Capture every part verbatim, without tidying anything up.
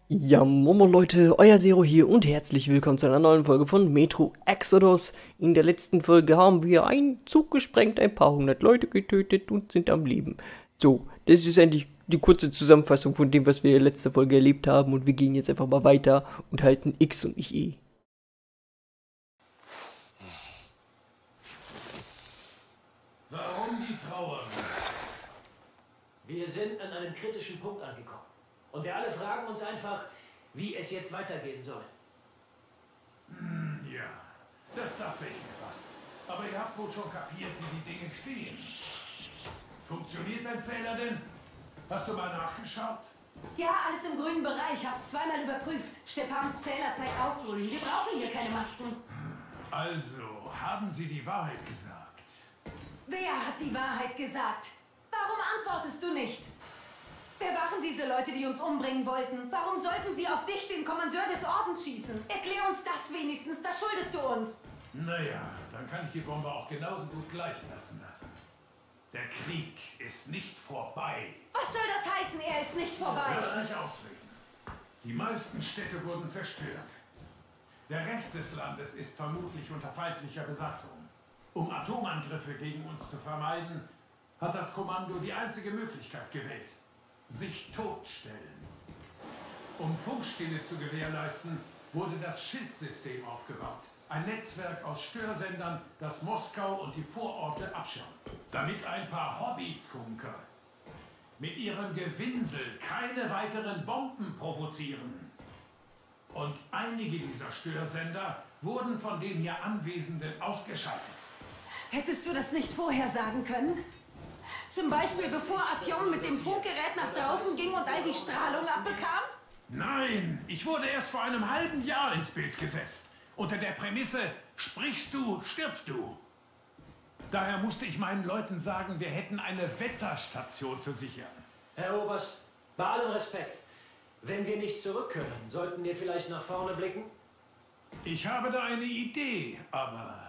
Ja, Momo Leute, euer Zero hier und herzlich willkommen zu einer neuen Folge von Metro Exodus. In der letzten Folge haben wir einen Zug gesprengt, ein paar hundert Leute getötet und sind am Leben. So, das ist eigentlich die kurze Zusammenfassung von dem, was wir in der letzten Folge erlebt haben, und wir gehen jetzt einfach mal weiter und halten X und nicht E. Warum die Trauer? Wir sind an einem kritischen Punkt angekommen. Und wir alle fragen uns einfach, wie es jetzt weitergehen soll. Hm, ja, das dachte ich mir fast. Aber ihr habt wohl schon kapiert, wie die Dinge stehen. Funktioniert dein Zähler denn? Hast du mal nachgeschaut? Ja, alles im grünen Bereich. Hab's zweimal überprüft. Stepans Zähler zeigt auch grün. Wir brauchen hier keine Masken. Also, haben sie die Wahrheit gesagt? Wer hat die Wahrheit gesagt? Warum antwortest du nicht? Wer waren diese Leute, die uns umbringen wollten? Warum sollten sie auf dich, den Kommandeur des Ordens, schießen? Erklär uns das wenigstens, das schuldest du uns. Naja, dann kann ich die Bombe auch genauso gut gleich platzen lassen. Der Krieg ist nicht vorbei. Was soll das heißen, er ist nicht vorbei? Lass mich ausreden. Die meisten Städte wurden zerstört. Der Rest des Landes ist vermutlich unter feindlicher Besatzung. Um Atomangriffe gegen uns zu vermeiden, hat das Kommando die einzige Möglichkeit gewählt: sich totstellen. Um Funkstille zu gewährleisten, wurde das Schildsystem aufgebaut. Ein Netzwerk aus Störsendern, das Moskau und die Vororte abschirmt. Damit ein paar Hobbyfunker mit ihrem Gewinsel keine weiteren Bomben provozieren. Und einige dieser Störsender wurden von den hier Anwesenden ausgeschaltet. Hättest du das nicht vorher sagen können? Zum Beispiel bevor Artyom mit dem Funkgerät nach draußen ging und all die Strahlung abbekam? Nein, ich wurde erst vor einem halben Jahr ins Bild gesetzt. Unter der Prämisse, sprichst du, stirbst du. Daher musste ich meinen Leuten sagen, wir hätten eine Wetterstation zu sichern. Herr Oberst, bei allem Respekt, wenn wir nicht zurück können, sollten wir vielleicht nach vorne blicken? Ich habe da eine Idee, aber...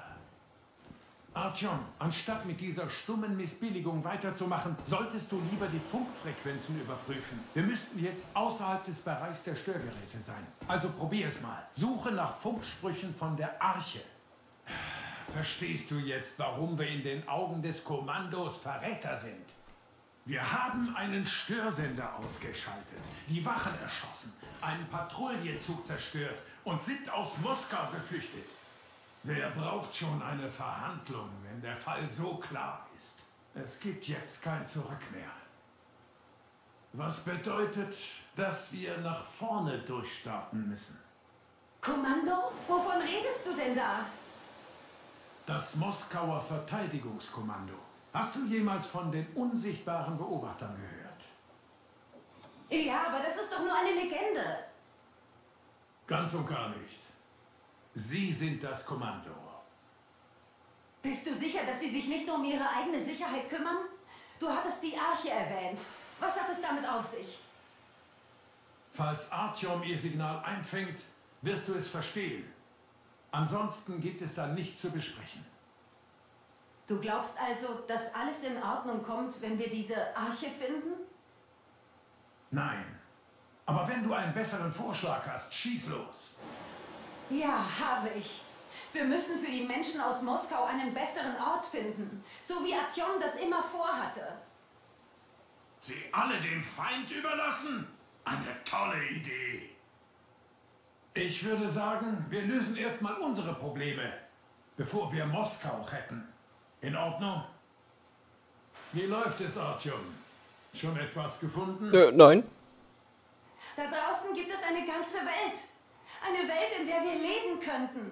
Artyom, anstatt mit dieser stummen Missbilligung weiterzumachen, solltest du lieber die Funkfrequenzen überprüfen. Wir müssten jetzt außerhalb des Bereichs der Störgeräte sein. Also probier es mal. Suche nach Funksprüchen von der Arche. Verstehst du jetzt, warum wir in den Augen des Kommandos Verräter sind? Wir haben einen Störsender ausgeschaltet, die Wachen erschossen, einen Patrouillenzug zerstört und sind aus Moskau geflüchtet. Wer braucht schon eine Verhandlung, wenn der Fall so klar ist? Es gibt jetzt kein Zurück mehr. Was bedeutet, dass wir nach vorne durchstarten müssen? Kommando? Wovon redest du denn da? Das Moskauer Verteidigungskommando. Hast du jemals von den unsichtbaren Beobachtern gehört? Ja, aber das ist doch nur eine Legende. Ganz und gar nicht. Sie sind das Kommando. Bist du sicher, dass sie sich nicht nur um ihre eigene Sicherheit kümmern? Du hattest die Arche erwähnt. Was hat es damit auf sich? Falls Artyom ihr Signal einfängt, wirst du es verstehen. Ansonsten gibt es da nichts zu besprechen. Du glaubst also, dass alles in Ordnung kommt, wenn wir diese Arche finden? Nein. Aber wenn du einen besseren Vorschlag hast, schieß los. Ja, habe ich. Wir müssen für die Menschen aus Moskau einen besseren Ort finden. So wie Artyom das immer vorhatte. Sie alle dem Feind überlassen? Eine tolle Idee. Ich würde sagen, wir lösen erstmal unsere Probleme, bevor wir Moskau retten. In Ordnung? Wie läuft es, Artyom? Schon etwas gefunden? Äh, nein. Da draußen gibt es eine ganze Welt. Eine Welt, in der wir leben könnten.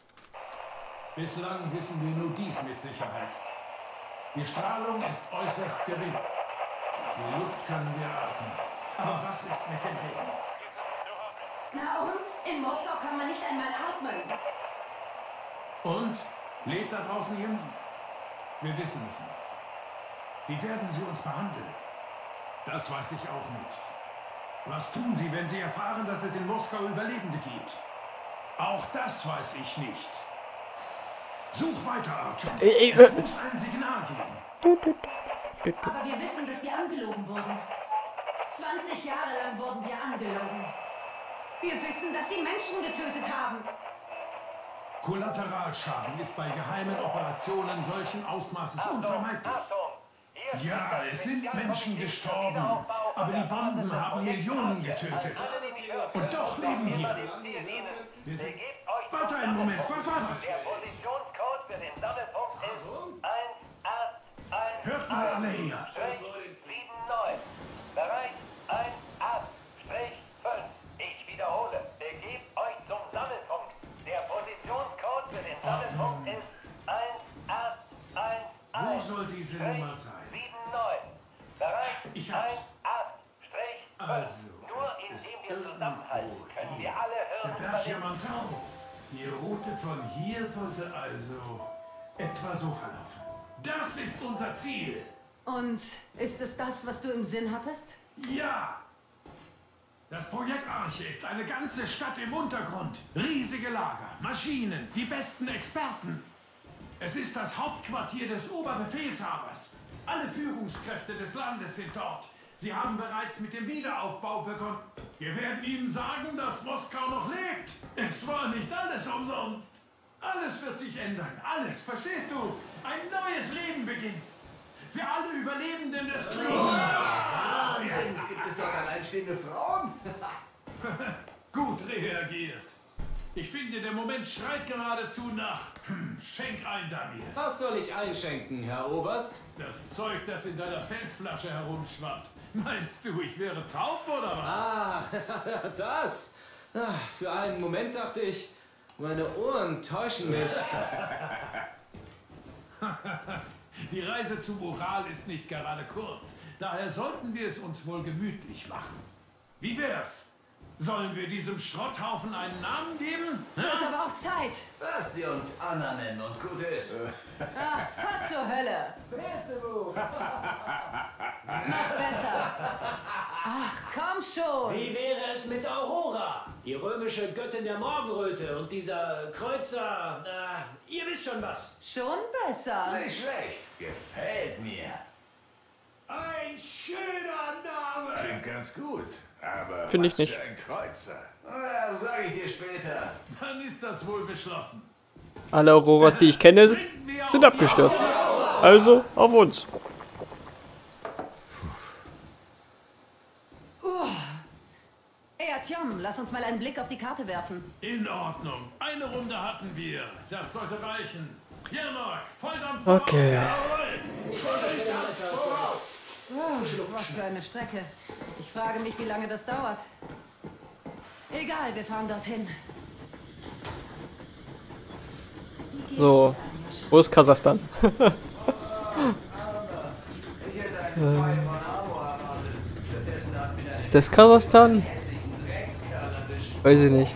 Bislang wissen wir nur dies mit Sicherheit. Die Strahlung ist äußerst gering. Die Luft können wir atmen. Aber was ist mit dem Regen? Na und? In Moskau kann man nicht einmal atmen. Und? Lebt da draußen jemand? Wir wissen es nicht. Wie werden sie uns behandeln? Das weiß ich auch nicht. Was tun sie, wenn sie erfahren, dass es in Moskau Überlebende gibt? Auch das weiß ich nicht. Such weiter, Artyom. Äh, äh, Es muss ein Signal geben. Aber wir wissen, dass wir angelogen wurden. zwanzig Jahre lang wurden wir angelogen. Wir wissen, dass sie Menschen getötet haben. Kollateralschaden ist bei geheimen Operationen solchen Ausmaßes unvermeidlich. Ja, es sind Menschen gestorben, aber die Bomben haben Millionen getötet. Und doch leben wir. wir sind... Warte einen Moment, was war das? Der Positionscode für den Sammelpunkt ist eins acht eins. Hört mal alle her. sieben neun. Bereit? eins acht fünf. Ich wiederhole. Begebt euch zum Sammelpunkt. Der Positionscode für den Sammelpunkt ist eins acht eins eins. Wo soll diese Nummer sein? sieben neun. Bereit? Ich hab's. eins acht fünf. Also, Nur es ist indem wir zusammenhalten, können wir alle Der Hürden Berg überwinden. Yamantau. Die Route von hier sollte also etwa so verlaufen. Das ist unser Ziel. Und ist es das, was du im Sinn hattest? Ja! Das Projekt Arche ist eine ganze Stadt im Untergrund. Riesige Lager, Maschinen, die besten Experten. Es ist das Hauptquartier des Oberbefehlshabers. Alle Führungskräfte des Landes sind dort. Sie haben bereits mit dem Wiederaufbau begonnen. Wir werden Ihnen sagen, dass Moskau noch lebt. Es war nicht alles umsonst. Alles wird sich ändern. Alles, verstehst du? Ein neues Leben beginnt. Für alle Überlebenden des Kriegs. Wahnsinn, es gibt es dort alleinstehende Frauen? Gut reagiert. Ich finde, der Moment schreit geradezu nach hm, Schenk ein, Damir. Was soll ich einschenken, Herr Oberst? Das Zeug, das in deiner Feldflasche herumschwappt. Meinst du, ich wäre taub oder was? Ah, das. Ah, für einen Moment dachte ich, meine Ohren täuschen mich. Die Reise zum Ural ist nicht gerade kurz. Daher sollten wir es uns wohl gemütlich machen. Wie wär's? Sollen wir diesem Schrotthaufen einen Namen geben? Wird aber auch Zeit. Lasst sie uns Anna nennen und gut ist. Ach, fahr zur Hölle. Noch besser. Ach, komm schon. Wie wäre es mit Aurora, die römische Göttin der Morgenröte und dieser Kreuzer, äh, ihr wisst schon was. Schon besser. Nicht schlecht. Gefällt mir. Ein schöner Name! Klingt ganz gut, aber Find ich was nicht. für ein Kreuzer. Ja, sag ich dir später. Dann ist das wohl beschlossen. Alle Auroras, die ich kenne, sind abgestürzt. Also auf uns. Ey, Artyom, lass uns mal einen Blick auf die Karte werfen. In Ordnung. Eine Runde hatten wir. Das sollte reichen. Jermark, Volldampf! Okay. Jawohl. Oh, was für eine Strecke. Ich frage mich, wie lange das dauert. Egal, wir fahren dorthin. So, wo ist Kasachstan? Ich hätte einen Fall von Amo erwartet. Stattdessen hat mir Ist das Kasachstan? hässlichen Dreckskerl erwischt. Weiß ich nicht.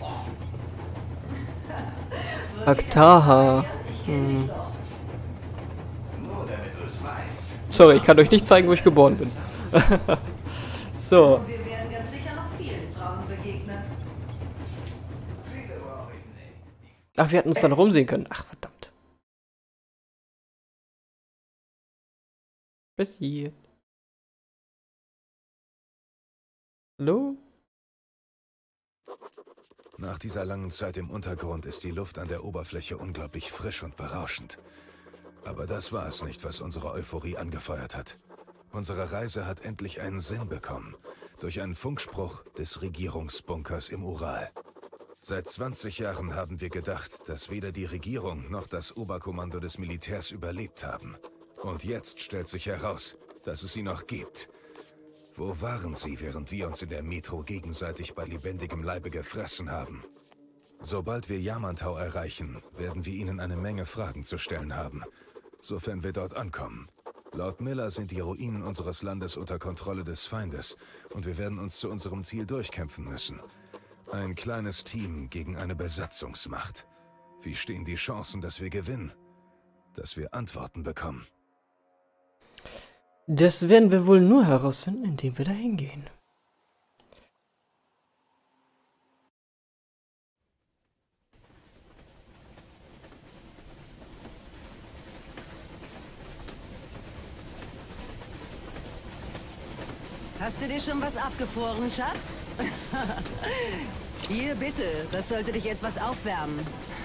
Akhtaha. Hm. Nur damit du es weißt. Sorry, ich kann euch nicht zeigen, wo ich geboren bin. So, Wir werden ganz sicher noch vielen Frauen begegnen. Viele brauche ich nicht. ach, wir hätten uns dann rumsehen können. Ach, verdammt. Passiert. Hallo? Nach dieser langen Zeit im Untergrund ist die Luft an der Oberfläche unglaublich frisch und berauschend. Aber das war es nicht, was unsere Euphorie angefeuert hat. Unsere Reise hat endlich einen Sinn bekommen. Durch einen Funkspruch des Regierungsbunkers im Ural. Seit zwanzig Jahren haben wir gedacht, dass weder die Regierung noch das Oberkommando des Militärs überlebt haben. Und jetzt stellt sich heraus, dass es sie noch gibt. Wo waren sie, während wir uns in der Metro gegenseitig bei lebendigem Leibe gefressen haben? Sobald wir Yamantau erreichen, werden wir ihnen eine Menge Fragen zu stellen haben, sofern wir dort ankommen. Laut Miller sind die Ruinen unseres Landes unter Kontrolle des Feindes und wir werden uns zu unserem Ziel durchkämpfen müssen. Ein kleines Team gegen eine Besatzungsmacht. Wie stehen die Chancen, dass wir gewinnen? Dass wir Antworten bekommen? Das werden wir wohl nur herausfinden, indem wir da hingehen. Hast du dir schon was abgefroren, Schatz? Hier, bitte. Das sollte dich etwas aufwärmen.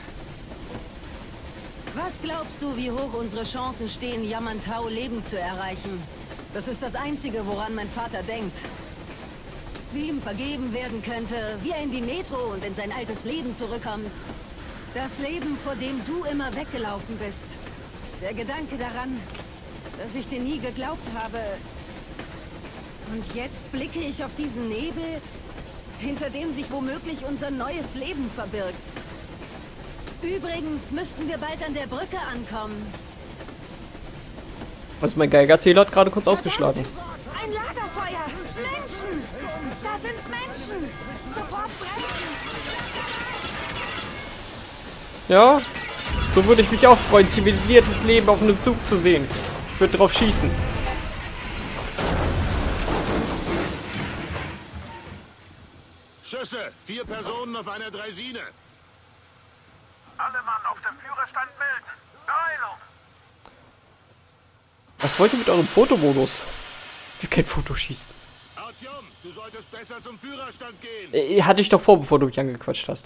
Was glaubst du, wie hoch unsere Chancen stehen, Yamantau lebend zu erreichen? Das ist das Einzige, woran mein Vater denkt. Wie ihm vergeben werden könnte, wie er in die Metro und in sein altes Leben zurückkommt. Das Leben, vor dem du immer weggelaufen bist. Der Gedanke daran, dass ich dir nie geglaubt habe. Und jetzt blicke ich auf diesen Nebel, hinter dem sich womöglich unser neues Leben verbirgt. Übrigens müssten wir bald an der Brücke ankommen. Was, mein Geigerzähler hat gerade kurz ausgeschlagen. Ein Lagerfeuer! Menschen! Da sind Menschen! Sofort brechen! Ja, so würde ich mich auch freuen, zivilisiertes Leben auf einem Zug zu sehen. Ich würde drauf schießen. Schüsse! Vier Personen auf einer Draisine. Alle Mann auf dem Führerstand melden. Beeilung! Was wollt ihr mit eurem Fotomodus? Ich will kein Foto schießen. Artyom, du solltest besser zum Führerstand gehen. Äh, hatte ich doch vor, bevor du mich angequatscht hast.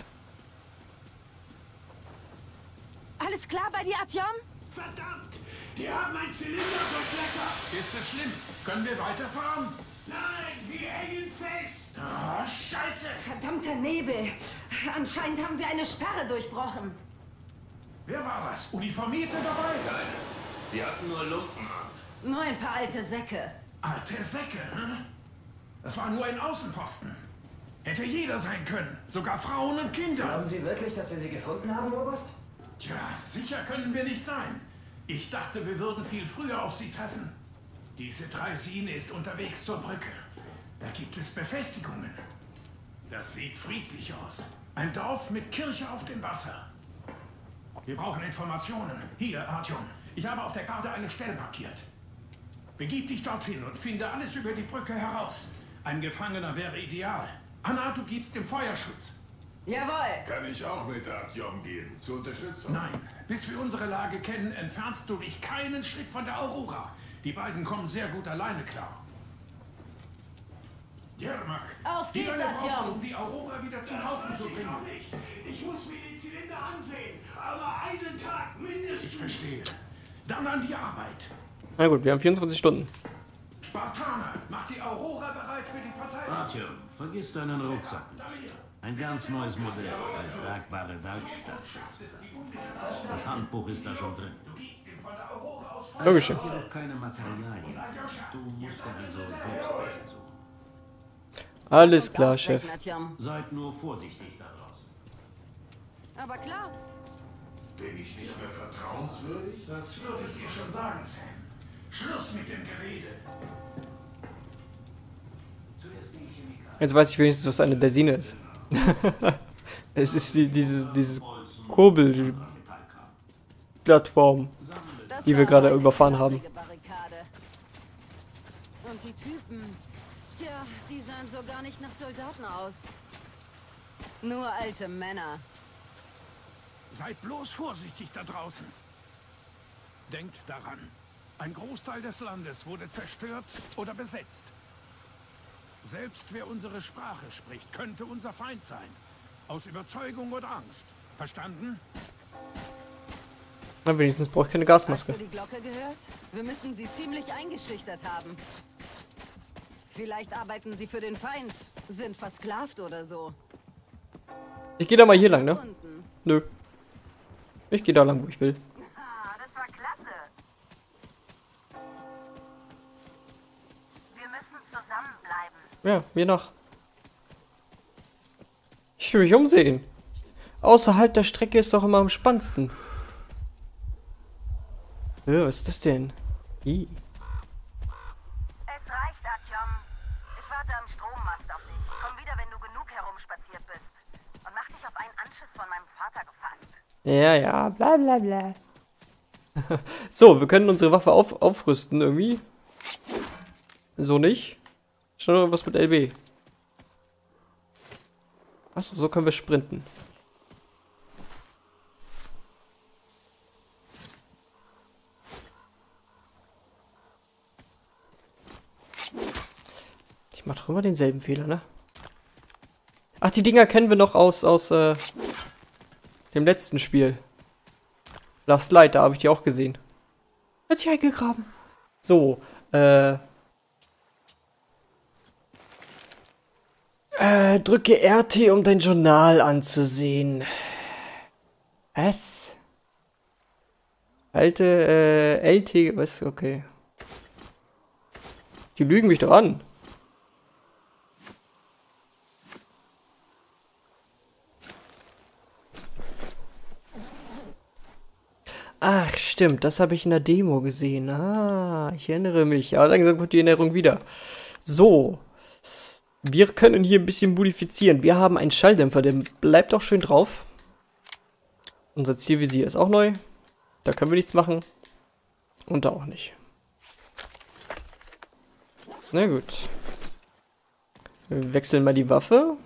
Alles klar bei dir, Artyom? Verdammt! Die haben einen Zylinder verklettert! Ist das schlimm? Können wir weiterfahren? Nein, wir hängen fest! Ah, Scheiße! Verdammter Nebel! Anscheinend haben wir eine Sperre durchbrochen. Wer war das? Uniformierte dabei? Keine. Die hatten nur Lumpen an. Nur ein paar alte Säcke. Alte Säcke, hm? Das war nur ein Außenposten. Hätte jeder sein können. Sogar Frauen und Kinder. Glauben Sie wirklich, dass wir sie gefunden haben, Oberst? Tja, sicher können wir nicht sein. Ich dachte, wir würden viel früher auf sie treffen. Diese Draisine ist unterwegs zur Brücke. Da gibt es Befestigungen. Das sieht friedlich aus. Ein Dorf mit Kirche auf dem Wasser. Wir brauchen Informationen. Hier, Artyom. Ich habe auf der Karte eine Stelle markiert. Begib dich dorthin und finde alles über die Brücke heraus. Ein Gefangener wäre ideal. Anna, du gibst dem Feuerschutz. Jawohl. Kann ich auch mit Artyom gehen? Zur Unterstützung? Nein, bis wir unsere Lage kennen, entfernst du dich keinen Schritt von der Aurora. Die beiden kommen sehr gut alleine klar. Jermak, Auf wie geht's, lange brauchst du, Artyom. um die Aurora wieder zum Haufen zu bringen? nicht. Ich muss mir den Zylinder ansehen. Aber einen Tag mindestens. Ich verstehe. Dann an die Arbeit. Na gut, wir haben vierundzwanzig Stunden. Spartaner, mach die Aurora bereit für die Verteidigung. Artyom, vergiss deinen Rucksack nicht. Ein ganz neues Modell, eine tragbare Werkstatt sozusagen. Das Handbuch ist da schon drin. Logisch. Es hat jedoch keine Materialien. Du musst dir also selbst welche suchen. Alles klar, Chef. Artyom. Seid nur vorsichtig da draußen. Aber klar. Bin ich nicht mehr vertrauenswürdig? Das würde ich dir schon sagen, Sam. Schluss mit dem Gerede. Jetzt weiß ich wenigstens, was eine Draisine ist. Es ist die, diese, diese Kurbelplattform, Das die wir war gerade eine überfahren haben. traurige Barrikade. Und die Typen, tja, die sahen so gar nicht nach Soldaten aus. Nur alte Männer. Seid bloß vorsichtig da draußen. Denkt daran, ein Großteil des Landes wurde zerstört oder besetzt. Selbst wer unsere Sprache spricht, könnte unser Feind sein. Aus Überzeugung oder Angst. Verstanden? Na, wenigstens brauche ich keine Hast Gasmaske. du die Glocke gehört? Wir müssen sie ziemlich eingeschüchtert haben. Vielleicht arbeiten sie für den Feind, sind versklavt oder so. Ich gehe da mal hier lang, ne? Unten. Nö. Ich gehe da lang, wo ich will. Ah, das war klasse. Wir müssen zusammenbleiben. Ja, mir nach. Ich will mich umsehen. Außerhalb der Strecke ist doch immer am spannendsten. Ja, was ist das denn? Ih. Es reicht, Artyom. Ich warte am Strommast auf dich. Komm wieder, wenn du genug herumspaziert bist. Und mach dich auf einen Anschiss von meinem Vater gefasst. Ja, ja, bla bla bla. So, wir können unsere Waffe auf, aufrüsten irgendwie. So nicht. Schon noch was mit L B. Achso, so können wir sprinten. Ich mach doch immer denselben Fehler, ne? Ach, die die Dinger kennen wir noch aus, aus äh, dem letzten Spiel. Last Light, da habe ich die auch gesehen. Hat sich eingegraben. So, äh... Äh, drücke R T, um dein Journal anzusehen. Was? Alte, äh, L T, was? Okay. Die lügen mich doch an. Ach, stimmt, das habe ich in der Demo gesehen. Ah, ich erinnere mich. Aber langsam kommt die Erinnerung wieder. So. Wir können hier ein bisschen modifizieren. Wir haben einen Schalldämpfer, der bleibt auch schön drauf. Unser Zielvisier ist auch neu. Da können wir nichts machen. Und da auch nicht. Na gut. Wir wechseln mal die Waffe.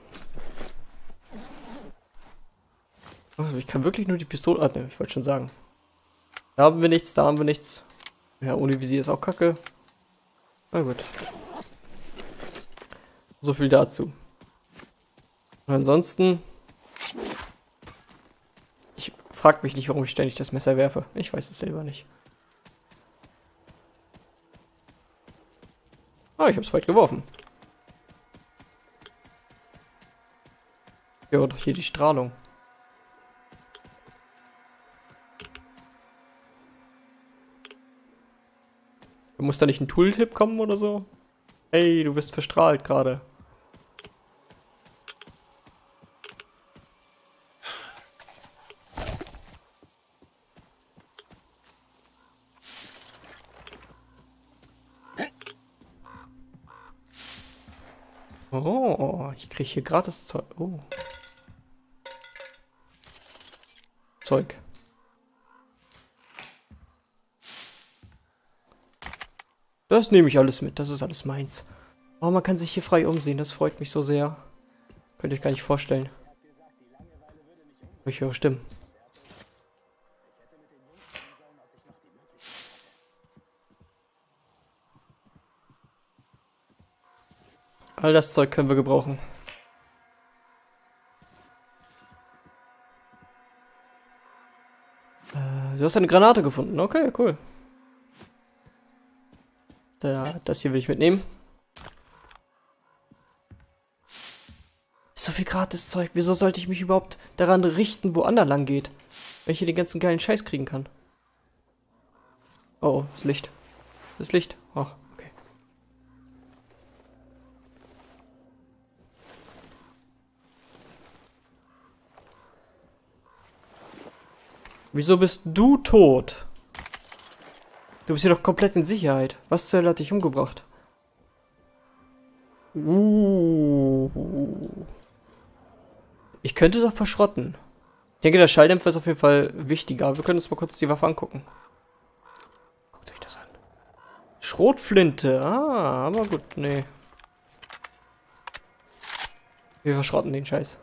Also ich kann wirklich nur die Pistole... Ah, ne, ich wollte schon sagen. Da haben wir nichts, da haben wir nichts. Ja, ohne Visier ist auch kacke. Na gut. So viel dazu. Und ansonsten... Ich frag mich nicht, warum ich ständig das Messer werfe. Ich weiß es selber nicht. Ah, ich hab's weit geworfen. Ja, doch hier die Strahlung. Muss da nicht ein Tooltip kommen oder so? Hey, du wirst verstrahlt gerade. Oh, ich kriege hier gratis Zeug. Oh. Zeug. Das nehme ich alles mit, das ist alles meins. Oh, man kann sich hier frei umsehen, das freut mich so sehr. Könnt ihr euch gar nicht vorstellen. Ich höre Stimmen. All das Zeug können wir gebrauchen. Äh, du hast eine Granate gefunden, okay, cool. Da, das hier will ich mitnehmen. So viel Gratis-Zeug. Wieso sollte ich mich überhaupt daran richten, wo Ander lang geht? Wenn ich hier den ganzen geilen Scheiß kriegen kann. Oh, oh, das Licht. Das Licht. Oh, okay. Wieso bist du tot? Du bist hier doch komplett in Sicherheit. Was zur Hölle hat dich umgebracht? Uh. Ich könnte es auch verschrotten. Ich denke, der Schalldämpfer ist auf jeden Fall wichtiger. Wir können uns mal kurz die Waffe angucken. Guckt euch das an. Schrotflinte. Ah, aber gut, nee. Wir verschrotten den Scheiß.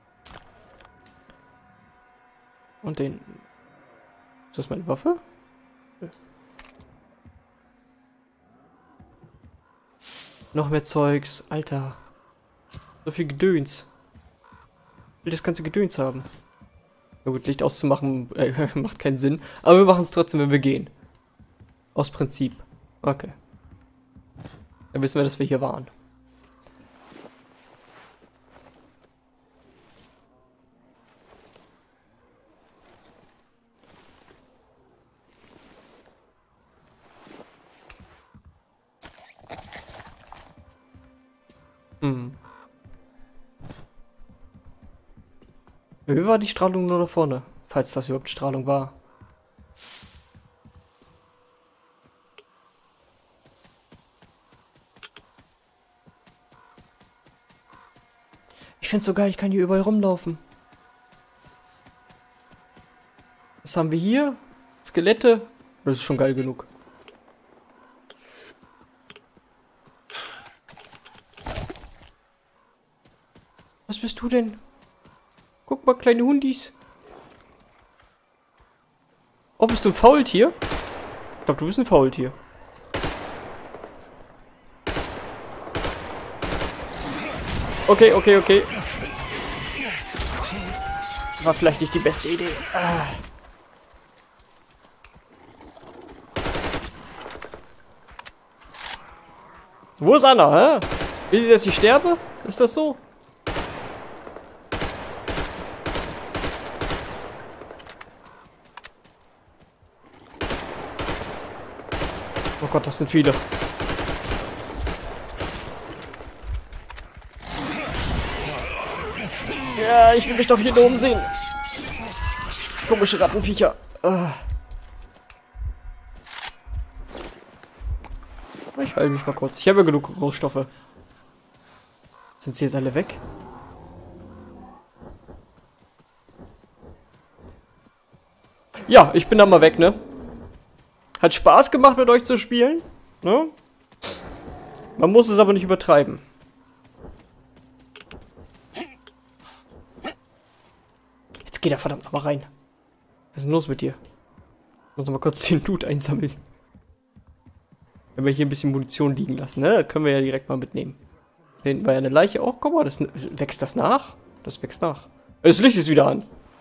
Und den... Ist das meine Waffe? Noch mehr Zeugs. Alter. So viel Gedöns. Ich will das ganze Gedöns haben. Na gut, Licht auszumachen äh, macht keinen Sinn. Aber wir machen es trotzdem, wenn wir gehen. Aus Prinzip. Okay. Dann wissen wir, dass wir hier waren. Hm. Wie war die Strahlung nur da vorne? Falls das überhaupt Strahlung war. Ich find's so geil, ich kann hier überall rumlaufen. Was haben wir hier? Skelette? Das ist schon geil genug. Was bist du denn? Guck mal, kleine Hundis. Oh, bist du ein Faultier? Ich glaube, du bist ein Faultier. Okay, okay, okay. War vielleicht nicht die beste Idee. Ah. Wo ist Anna, hä? Will sie, dass ich sterbe? Ist das so? Oh Gott, das sind viele. Ja, ich will mich doch hier nur umsehen. Komische Rattenviecher. Ah. Ich heile mich mal kurz. Ich habe ja genug Rohstoffe. Sind sie jetzt alle weg? Ja, ich bin dann mal weg, ne? Hat Spaß gemacht, mit euch zu spielen. Ne? Man muss es aber nicht übertreiben. Jetzt geht er verdammt aber rein. Was ist denn los mit dir? Ich muss noch mal kurz den Loot einsammeln. Wenn wir hier ein bisschen Munition liegen lassen, ne? Das können wir ja direkt mal mitnehmen. Da hinten war ja eine Leiche auch. Guck mal, das, wächst das nach? Das wächst nach. Das Licht ist wieder an.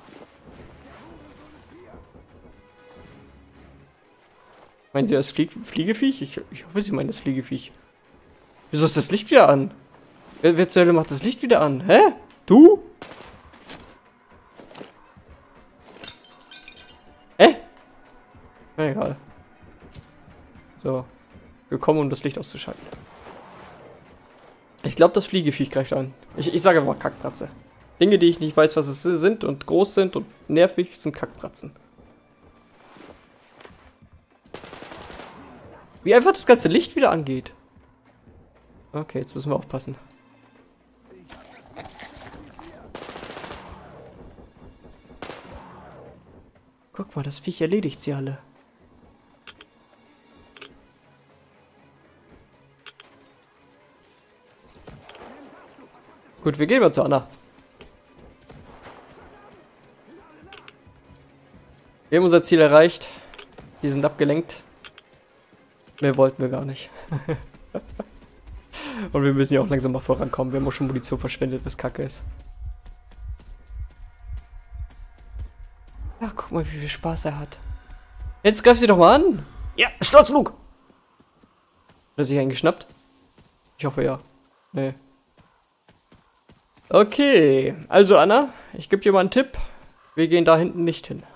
Meinen Sie das Flie Fliegeviech? Ich, ich hoffe, Sie meinen das Fliegeviech. Wieso ist das Licht wieder an? Wer, wer zur Hölle macht das Licht wieder an? Hä? Du? Hä? Na egal. So. Gekommen, um das Licht auszuschalten. Ich glaube, das Fliegeviech greift an. Ich, ich sage mal Kackbratze. Dinge, die ich nicht weiß, was es sind und groß sind und nervig, sind Kackbratzen. Wie einfach das ganze Licht wieder angeht. Okay, jetzt müssen wir aufpassen. Guck mal, das Viech erledigt sie alle. Gut, wir gehen mal zu Anna. Wir haben unser Ziel erreicht. Die sind abgelenkt. Mehr wollten wir gar nicht. Und wir müssen ja auch langsam mal vorankommen. Wir haben auch schon Munition verschwendet, was kacke ist. Ach, guck mal, wie viel Spaß er hat. Jetzt greif sie doch mal an. Ja, Sturzflug. Hat er sich eingeschnappt? Ich hoffe ja. Nee. Okay, also Anna, ich gebe dir mal einen Tipp. Wir gehen da hinten nicht hin.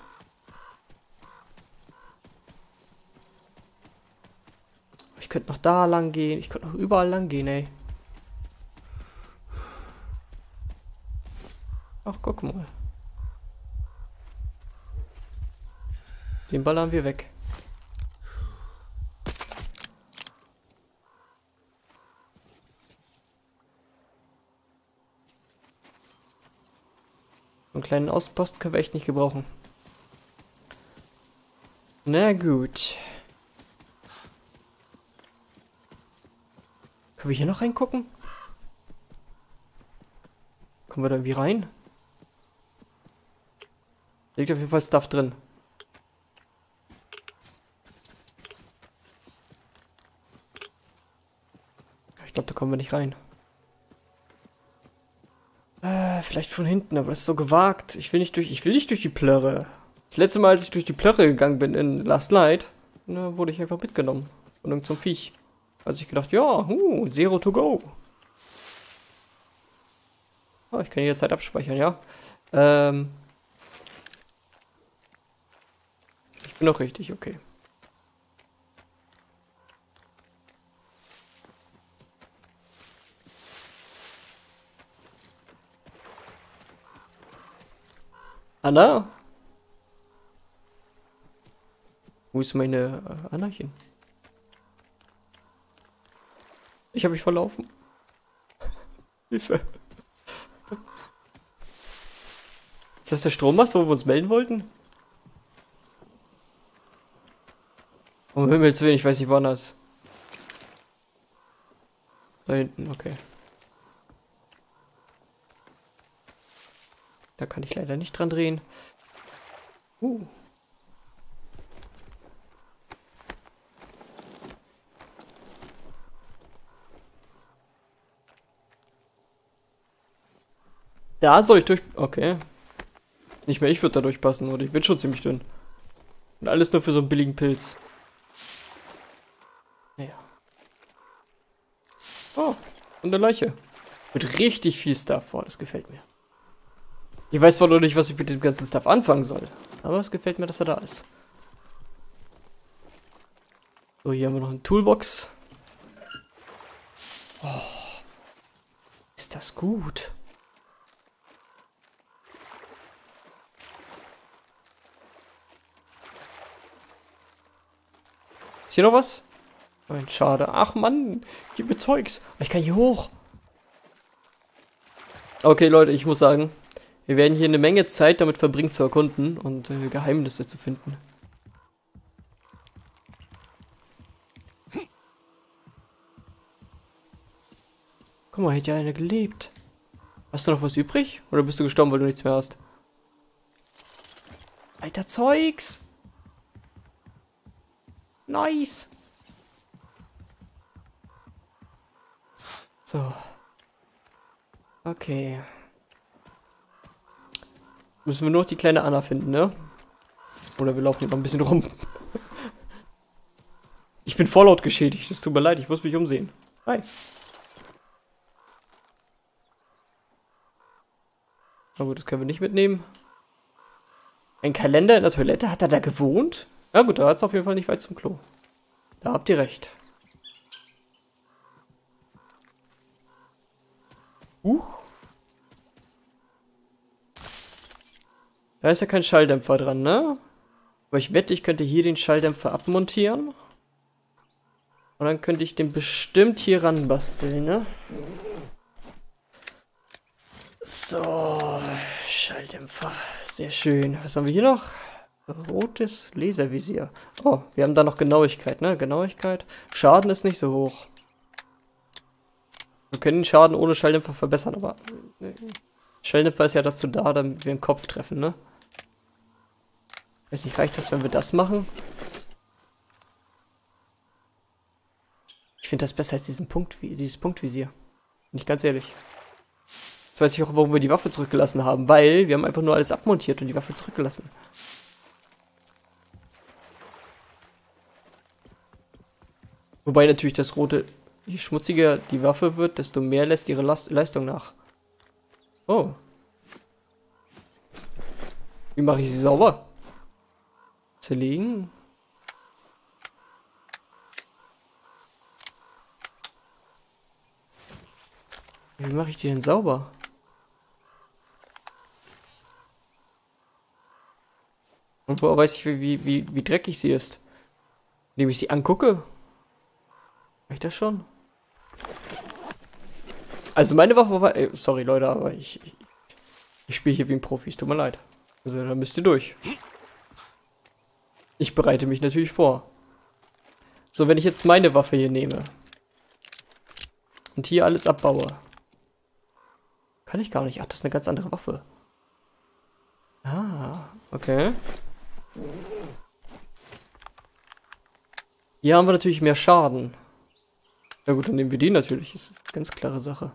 Ich könnte noch da lang gehen. Ich könnte noch überall lang gehen, ey. Ach, guck mal. Den ballern wir weg. Einen kleinen Außenposten können wir echt nicht gebrauchen. Na gut. Können wir hier noch reingucken? Kommen wir da irgendwie rein? Liegt auf jeden Fall Stuff drin. Ich glaube, da kommen wir nicht rein. Äh, vielleicht von hinten, aber das ist so gewagt. Ich will nicht durch, ich will nicht durch die Plörre. Das letzte Mal, als ich durch die Plörre gegangen bin in Last Light, ne, wurde ich einfach mitgenommen. Von irgendeinem Viech. Also ich gedacht, ja, huh, Zero to go. Oh, ich kann jederzeit abspeichern, ja. Ähm. Ich bin noch richtig, okay. Anna? Wo ist meine äh, Annachen? Ich habe mich verlaufen. Hilfe. Ist das der Strommast, wo wir uns melden wollten? Um Himmels Willen, ich weiß nicht, wann das. Da hinten, okay. Da kann ich leider nicht dran drehen. Uh. Da soll ich durch... Okay. Nicht mehr ich würde da durchpassen, oder ich bin schon ziemlich dünn. Und alles nur für so einen billigen Pilz. Naja. Oh, und eine Leiche. Mit richtig viel Stuff. Boah, das gefällt mir. Ich weiß zwar noch nicht, was ich mit dem ganzen Stuff anfangen soll. Aber es gefällt mir, dass er da ist. So, hier haben wir noch eine Toolbox. Oh, ist das gut. Ist hier noch was? Nein, schade. Ach Mann, gib mir Zeugs. Ich kann hier hoch. Okay, Leute, ich muss sagen, wir werden hier eine Menge Zeit damit verbringen zu erkunden und äh, Geheimnisse zu finden. Guck mal, hätte ja einer gelebt. Hast du noch was übrig? Oder bist du gestorben, weil du nichts mehr hast? Alter Zeugs! Nice! So. Okay. Müssen wir nur noch die kleine Anna finden, ne? Oder wir laufen hier mal ein bisschen rum. Ich bin voll laut geschädigt, es tut mir leid, ich muss mich umsehen. Hi. Na gut, das können wir nicht mitnehmen. Ein Kalender in der Toilette? Hat er da gewohnt? Na gut, da hat es auf jeden Fall nicht weit zum Klo. Da habt ihr recht. Huch. Da ist ja kein Schalldämpfer dran, ne? Aber ich wette, ich könnte hier den Schalldämpfer abmontieren. Und dann könnte ich den bestimmt hier ranbasteln, ne? So, Schalldämpfer. Sehr schön. Was haben wir hier noch? Rotes Laservisier. Oh, wir haben da noch Genauigkeit, ne? Genauigkeit. Schaden ist nicht so hoch. Wir können den Schaden ohne Schalldämpfer verbessern, aber Schalldämpfer ist ja dazu da, damit wir den Kopf treffen, ne? Weiß nicht, reicht das, wenn wir das machen? Ich finde das besser als diesen Punkt, dieses Punktvisier. Bin ich ganz ehrlich. Jetzt weiß ich auch, warum wir die Waffe zurückgelassen haben, weil wir haben einfach nur alles abmontiert und die Waffe zurückgelassen. Wobei natürlich das rote, je schmutziger die Waffe wird, desto mehr lässt ihre Last Leistung nach. Oh. Wie mache ich sie sauber? Zerlegen. Wie mache ich die denn sauber? Und woher weiß ich, wie, wie, wie dreckig sie ist? Indem ich sie angucke? Reicht das schon? Also meine Waffe war... Äh, sorry Leute, aber ich... Ich, ich spiele hier wie ein Profi, es tut mir leid. Also da müsst ihr durch. Ich bereite mich natürlich vor. So, wenn ich jetzt meine Waffe hier nehme und hier alles abbaue, kann ich gar nicht. Ach, das ist eine ganz andere Waffe. Ah, okay. Hier haben wir natürlich mehr Schaden. Ja gut, dann nehmen wir die natürlich. Ist eine ganz klare Sache.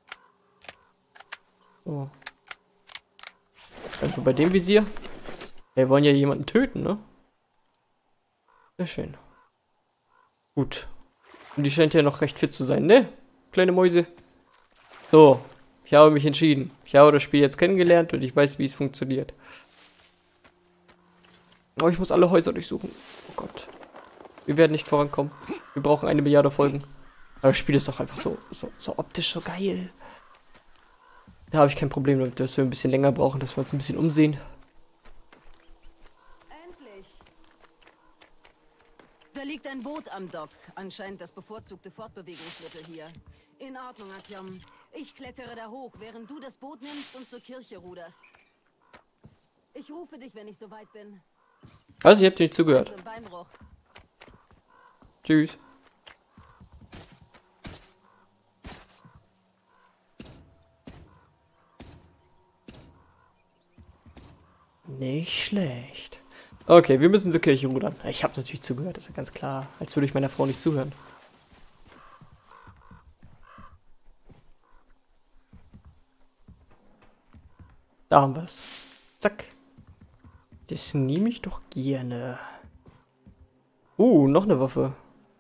So. Also bei dem Visier. Wir wollen ja jemanden töten, ne? Sehr schön. Gut. Und die scheint ja noch recht fit zu sein, ne? Kleine Mäuse. So. Ich habe mich entschieden. Ich habe das Spiel jetzt kennengelernt und ich weiß, wie es funktioniert. Aber ich muss alle Häuser durchsuchen. Oh Gott. Wir werden nicht vorankommen. Wir brauchen eine Milliarde Folgen. Aber das Spiel ist doch einfach so, so, so optisch so geil. Da habe ich kein Problem damit, dass wir ein bisschen länger brauchen, dass wir uns ein bisschen umsehen. Endlich. Da liegt ein Boot am Dock. Anscheinend das bevorzugte Fortbewegungsmittel hier. In Ordnung, Artyom. Ich klettere da hoch, während du das Boot nimmst und zur Kirche ruderst. Ich rufe dich, wenn ich soweit bin. Also, ihr habt nicht zugehört. Also, Beinbruch. Tschüss. Nicht schlecht. Okay, wir müssen zur Kirche rudern. Ich habe natürlich zugehört, das ist ja ganz klar. Als würde ich meiner Frau nicht zuhören. Da haben wir es. Zack. Das nehme ich doch gerne. Uh, noch eine Waffe.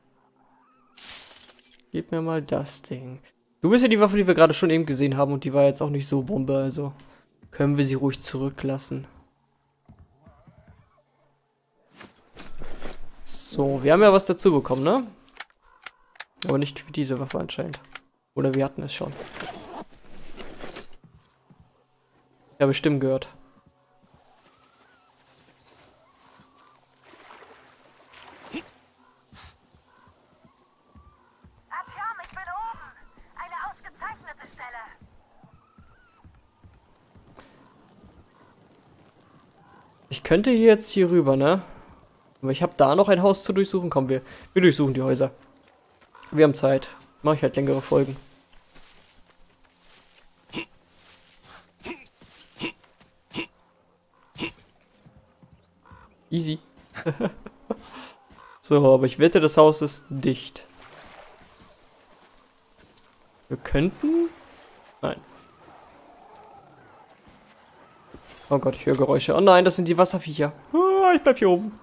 Gib mir mal das Ding. Du bist ja die Waffe, die wir gerade schon eben gesehen haben und die war jetzt auch nicht so Bombe, also können wir sie ruhig zurücklassen. So, wir haben ja was dazu bekommen, ne? Aber nicht für diese Waffe anscheinend. Oder wir hatten es schon. Ich habe Stimmen gehört. Artyom, ich bin oben. Eine ausgezeichnete Stelle. Ich könnte jetzt hier rüber, ne? Aber ich habe da noch ein Haus zu durchsuchen. Kommen wir. Wir durchsuchen die Häuser. Wir haben Zeit. Mache ich halt längere Folgen. Easy. So, aber ich wette, das Haus ist dicht. Wir könnten... Nein. Oh Gott, ich höre Geräusche. Oh nein, das sind die Wasserviecher. Ah, ich bleib hier oben.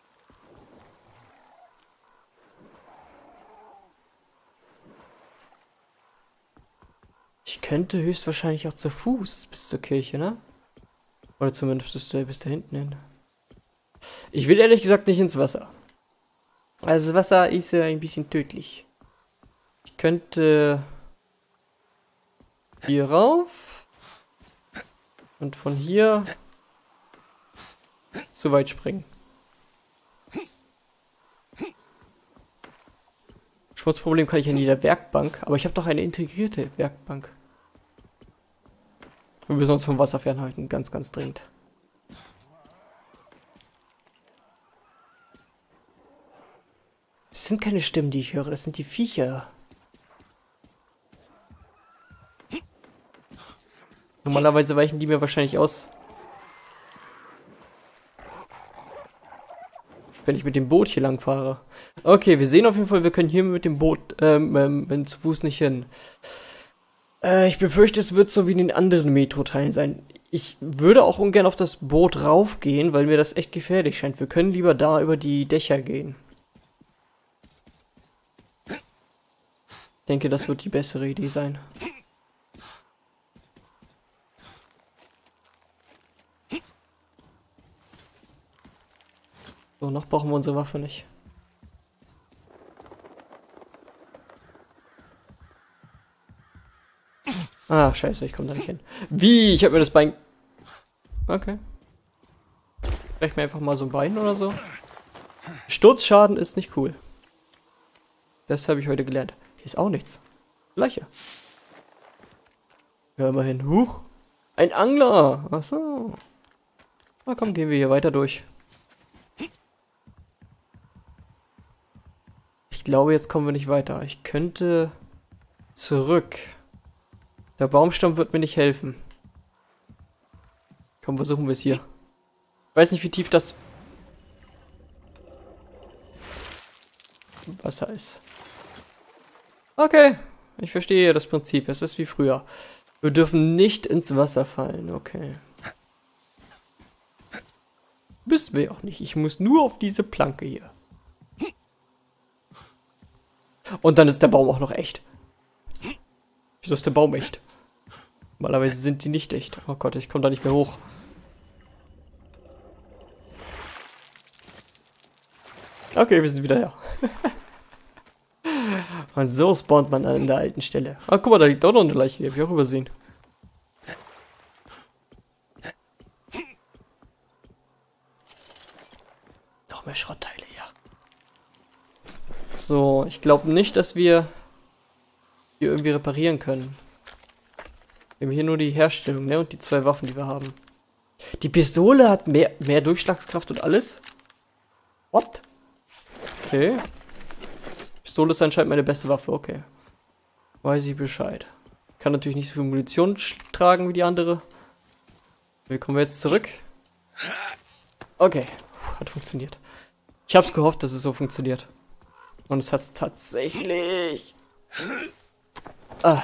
Ich könnte höchstwahrscheinlich auch zu Fuß bis zur Kirche, ne? Oder zumindest bis da, bis da hinten hin. Ich will ehrlich gesagt nicht ins Wasser. Also das Wasser ist ja ein bisschen tödlich. Ich könnte hier rauf und von hier zu weit springen. Schmutzproblem kann ich an jeder Werkbank, aber ich habe doch eine integrierte Werkbank. Wir müssen uns vom Wasser fernhalten, ganz, ganz dringend. Das sind keine Stimmen, die ich höre, das sind die Viecher. Normalerweise weichen die mir wahrscheinlich aus, wenn ich mit dem Boot hier lang fahre. Okay, wir sehen auf jeden Fall, wir können hier mit dem Boot, ähm, ähm, zu Fuß nicht hin. Äh, ich befürchte, es wird so wie in den anderen Metro-Teilen sein. Ich würde auch ungern auf das Boot raufgehen, weil mir das echt gefährlich scheint. Wir können lieber da über die Dächer gehen. Ich denke, das wird die bessere Idee sein. So, noch brauchen wir unsere Waffe nicht. Ah, scheiße, ich komme da nicht hin. Wie? Ich habe mir das Bein... Okay. Brech mir einfach mal so ein Bein oder so. Sturzschaden ist nicht cool. Das habe ich heute gelernt. Hier ist auch nichts. Leiche. Hör mal hin. Huch. Ein Angler. Achso. Na komm, gehen wir hier weiter durch. Ich glaube, jetzt kommen wir nicht weiter. Ich könnte zurück. Der Baumstamm wird mir nicht helfen. Komm, versuchen wir es hier. Ich weiß nicht, wie tief das Wasser ist. Okay, ich verstehe das Prinzip. Es ist wie früher. Wir dürfen nicht ins Wasser fallen. Okay. Müssen wir auch nicht. Ich muss nur auf diese Planke hier. Und dann ist der Baum auch noch echt. Wieso ist der Baum echt? Normalerweise sind die nicht echt. Oh Gott, ich komme da nicht mehr hoch. Okay, wir sind wieder da. Und so spawnt man an der alten Stelle. Ah, guck mal, da liegt auch noch eine Leiche. Die habe ich auch übersehen. Noch mehr Schrottteile, ja. So, ich glaube nicht, dass wir hier irgendwie reparieren können. Wir haben hier nur die Herstellung, ne? Und die zwei Waffen, die wir haben. Die Pistole hat mehr, mehr Durchschlagskraft und alles? What? Okay. Pistole ist anscheinend meine beste Waffe, okay. Weiß ich Bescheid. Kann natürlich nicht so viel Munition tragen wie die andere. Wie kommen wir jetzt zurück? Okay, hat funktioniert. Ich hab's gehofft, dass es so funktioniert. Und es hat tatsächlich. Ah.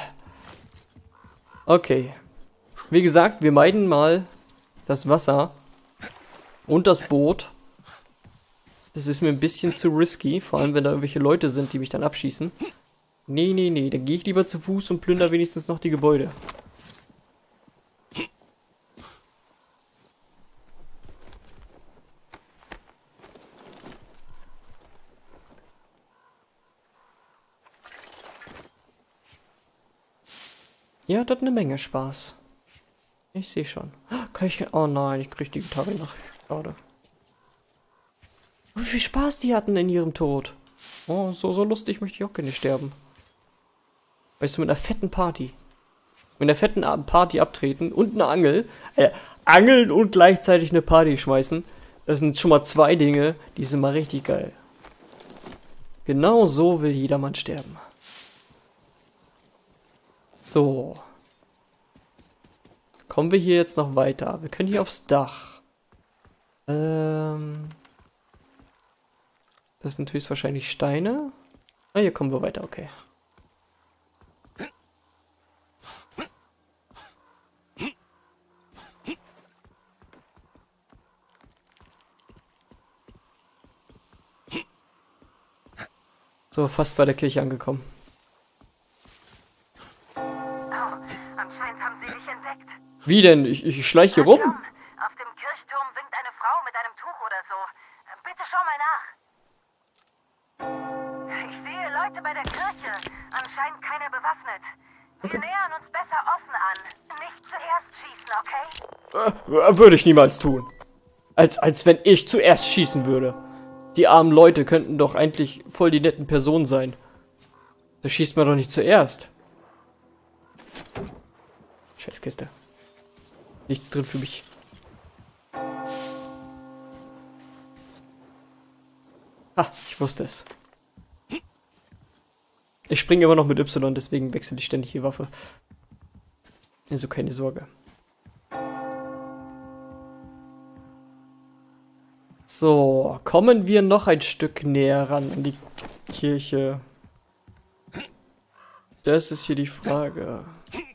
Okay. Wie gesagt, wir meiden mal das Wasser. Und das Boot. Das ist mir ein bisschen zu risky, vor allem wenn da irgendwelche Leute sind, die mich dann abschießen. Nee, nee, nee, dann gehe ich lieber zu Fuß und plünder wenigstens noch die Gebäude. Ja, das hat eine Menge Spaß. Ich sehe schon. Kann ich... Oh nein, ich kriege die Gitarre noch. Schade. Wie viel Spaß die hatten in ihrem Tod. Oh, so, so lustig möchte ich auch gerne sterben. Weißt du, mit einer fetten Party. Mit einer fetten Party abtreten und eine Angel. Äh, angeln und gleichzeitig eine Party schmeißen. Das sind schon mal zwei Dinge, die sind mal richtig geil. Genau so will jedermann sterben. So. Kommen wir hier jetzt noch weiter? Wir können hier aufs Dach. Ähm... Das sind höchstwahrscheinlich Steine. Ah, hier kommen wir weiter, okay. So, fast bei der Kirche angekommen. Oh, anscheinend haben sie dich entdeckt. Wie denn? Ich, ich schleiche hier rum. Auf dem Kirchturm winkt eine Frau mit einem Tuch oder so. Bitte schau mal nach. Ich sehe Leute bei der Kirche. Anscheinend keiner bewaffnet. Wir Okay. nähern uns besser offen an. Nicht zuerst schießen, okay? Äh, würde ich niemals tun. Als, als wenn ich zuerst schießen würde. Die armen Leute könnten doch eigentlich voll die netten Personen sein. Da schießt man doch nicht zuerst. Scheiß Kiste. Nichts drin für mich. Ah, ich wusste es. Ich springe immer noch mit Y, deswegen wechsle ich ständig die Waffe. Also keine Sorge. So, kommen wir noch ein Stück näher ran an die Kirche. Das ist hier die Frage.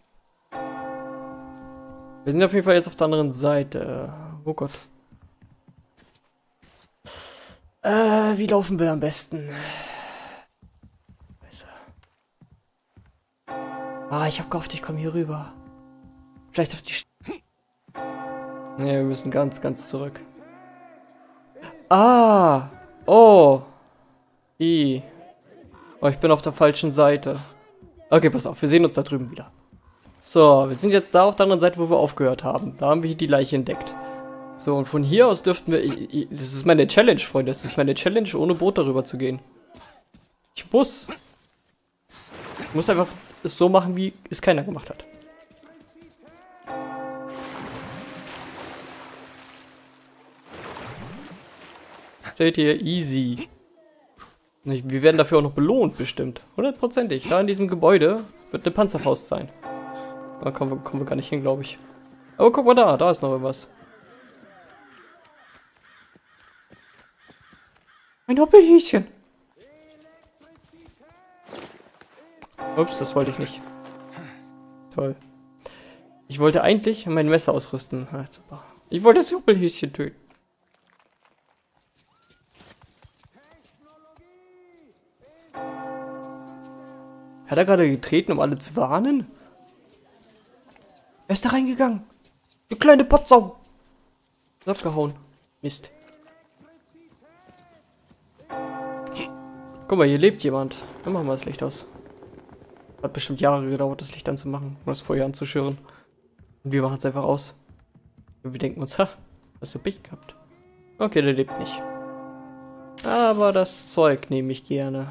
Wir sind auf jeden Fall jetzt auf der anderen Seite. Oh Gott. Äh, wie laufen wir am besten? Scheiße. Ah, ich hab gehofft, ich komme hier rüber. Vielleicht auf die... St Ne, wir müssen ganz, ganz zurück. Ah! Oh! I. Oh, ich bin auf der falschen Seite. Okay, pass auf, wir sehen uns da drüben wieder. So, wir sind jetzt da auf der anderen Seite, wo wir aufgehört haben. Da haben wir hier die Leiche entdeckt. So, und von hier aus dürften wir... Ich, ich, das ist meine Challenge, Freunde. Das ist meine Challenge, ohne Boot darüber zu gehen. Ich muss. Ich muss einfach es so machen, wie es keiner gemacht hat. Steht hier easy. Wir werden dafür auch noch belohnt, bestimmt. Hundertprozentig. Da in diesem Gebäude wird eine Panzerfaust sein. Da kommen wir, kommen wir gar nicht hin, glaube ich. Aber guck mal da, da ist noch irgendwas. Ein Hoppelhäschen. Ups, das wollte ich nicht. Toll. Ich wollte eigentlich mein Messer ausrüsten. Ah, super. Ich wollte das Hoppelhäschen töten. Hat er gerade getreten, um alle zu warnen? Er ist da reingegangen. Du kleine Potsau. Ist abgehauen. Mist. Guck mal, hier lebt jemand. Dann machen wir das Licht aus. Hat bestimmt Jahre gedauert, das Licht anzumachen, um das Feuer anzuschüren. Und wir machen es einfach aus. Und wir denken uns, ha, hast du Pech gehabt. Okay, der lebt nicht. Aber das Zeug nehme ich gerne.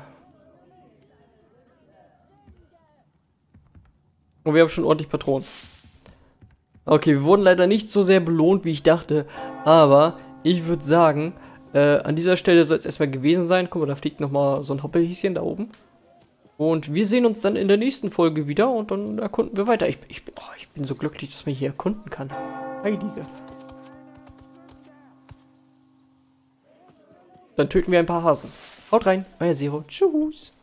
Und wir haben schon ordentlich Patronen. Okay, wir wurden leider nicht so sehr belohnt, wie ich dachte. Aber ich würde sagen, äh, an dieser Stelle soll es erstmal gewesen sein. Guck mal, da fliegt nochmal so ein Hoppelhäschen da oben. Und wir sehen uns dann in der nächsten Folge wieder und dann erkunden wir weiter. Ich, ich, oh, ich bin so glücklich, dass man hier erkunden kann. Heilige. Dann töten wir ein paar Hasen. Haut rein, euer Zero. Tschüss.